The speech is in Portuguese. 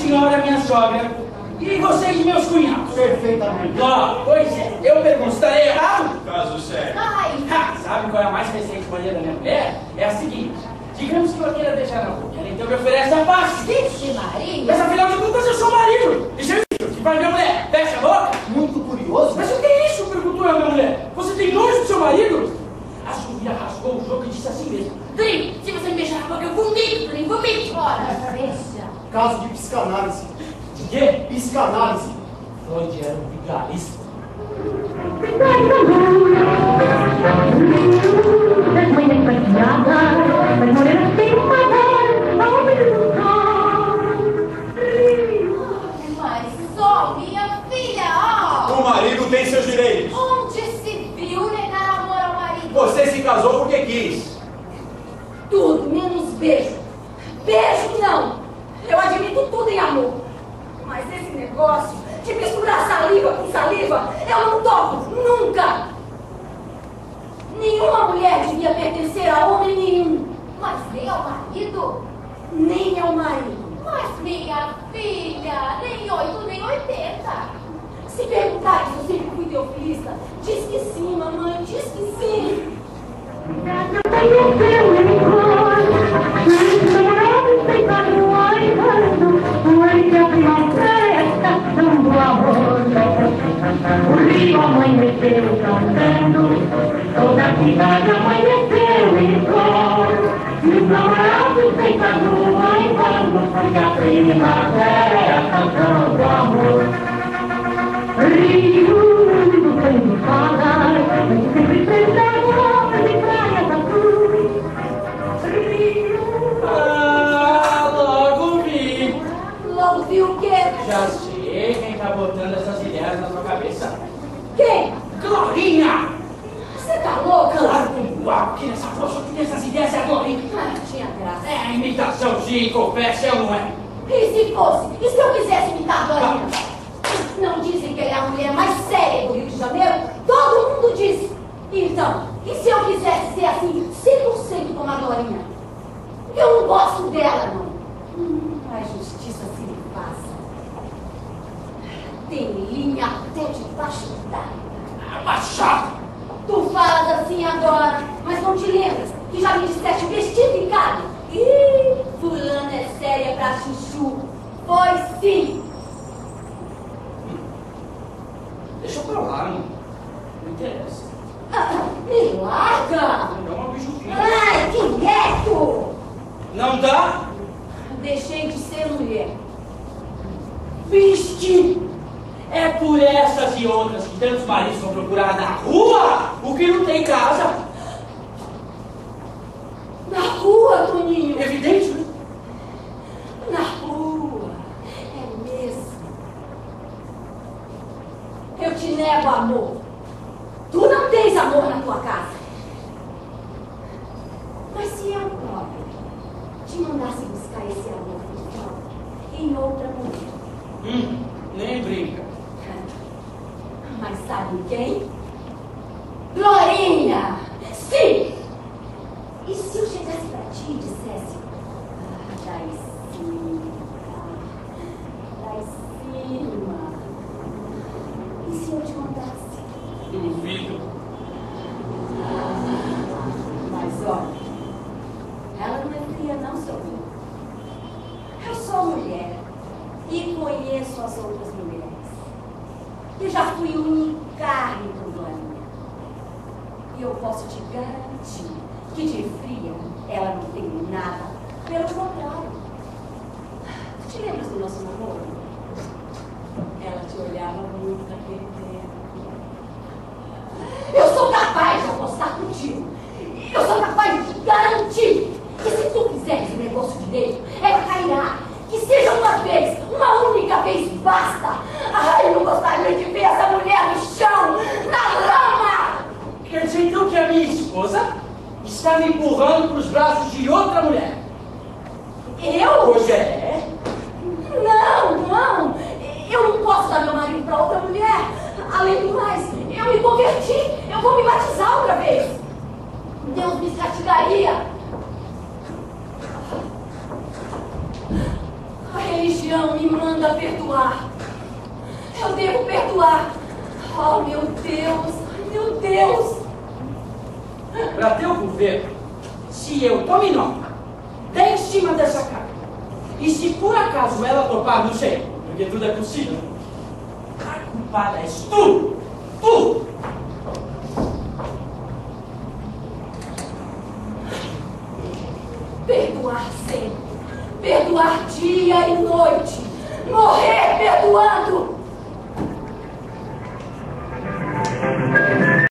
senhora, minha sogra, e vocês, meus cunhados. Perfeitamente. Pois é, eu pergunto, estarei errado? Caso sério. Sabe qual é a mais recente mania da minha mulher? É a seguinte: digamos que eu queira deixar na boca, ela então me oferece a paz. Vixe, Maria! Mas afinal de contas eu sou marido. E você que vai minha mulher, fecha a boca? Muito curioso. Mas o que é isso? Perguntou a minha mulher. Você tem nojo do seu marido? A Silvia rasgou o jogo e disse assim mesmo: Trim, se você me beijar na boca, eu vomito, Trim, vomito. Ora, veja. Caso de psicanálise. De quê? Psicanálise. Freud era um vigarista. Mas só minha filha, O marido tem seus direitos. onde se viu negar amor ao marido? Você se casou porque quis. Tudo menos beijo. Beijo não! Eu admito tudo em amor. Mas esse negócio de misturar saliva com saliva, eu não topo, nunca! Nenhuma mulher devia pertencer a homem nenhum. Mas nem ao marido? Nem ao marido. Mas minha filha, nem 8, nem 80. Se perguntar se eu sempre fui teofilista, diz que sim, mamãe, diz que sim. O rio amanheceu cantando, toda a cidade amanheceu em cor. E os namorados deitando em bando, porque a primavera é a canção do amor. Rio, sem me falar, mas sempre fez amor de praias azuis. Rio... Logo vi. Logo viu o quê? Já sei quem tá botando essas ideias na sua cabeça. Quem? Glorinha! Você tá louca? Claro, uau, que nessa força que tem essas ideias é a Glorinha. Ah, tinha graça. É a imitação, sim, confessa, eu não é. E se fosse? E se eu quisesse imitar a Glorinha? Não dizem que ela é a mulher mais séria do Rio de Janeiro? Todo mundo diz. Então, e se eu quisesse ser assim, 100% como a Glorinha? Eu não gosto dela, não. A justiça se lhe faça. Tem linha até debaixo d'água. Machado! Tu falas assim agora, mas não te lembras que já me disseste bestificado? Ih, fulana é séria pra chuchu. Foi sim. Deixa pra lá, não interessa. Me larga! Não dá uma bijuquinha. Ai, que reto! Não dá? Deixei de ser mulher. Viste! É por essas e outras que tantos maridos vão procurar na rua o que não tem casa. Na rua, Toninho! Evidente, né? Na rua! É mesmo. Eu te nego amor. Tu não tens amor na tua casa. Mas se eu própria te mandasse buscar esse amor em outra mulher. Nem brinca. Mas sabe quem? Glorinha! Sim! E se eu chegasse pra ti e dissesse: lá em cima. E se eu te contasse? Duvido. Mas olha, ela não é fria, não, seu filho. Eu sou mulher e conheço as outras mulheres. Eu já fui unha e carne com Glorinha. E eu posso te garantir que de fria ela não tem nada. Pelo contrário. Tu te lembras do nosso namoro? Ela te olhava muito naquele tempo. Eu sou capaz de apostar contigo. Eu sou capaz de garantir que se tu fizeres o negócio direito, é cairar. Que seja uma vez, uma única vez, basta. Ai, eu não gostaria de ver essa mulher no chão, na lama. Quer dizer então que a minha esposa está me empurrando para os braços de outra mulher? Eu? Pois é. Não. Eu não posso dar meu marido para outra mulher. Além do mais, eu me converti. Eu vou me batizar outra vez. Deus me castigará religião me manda perdoar. Eu devo perdoar. Oh, meu Deus! Meu Deus! Para teu governo, se eu tome nota, der em cima dessa cara, e se por acaso ela topar, não sei, porque tudo é possível, a culpada és tu! Tu! Perdoar sempre. Perdoar dia e noite. Morrer perdoando.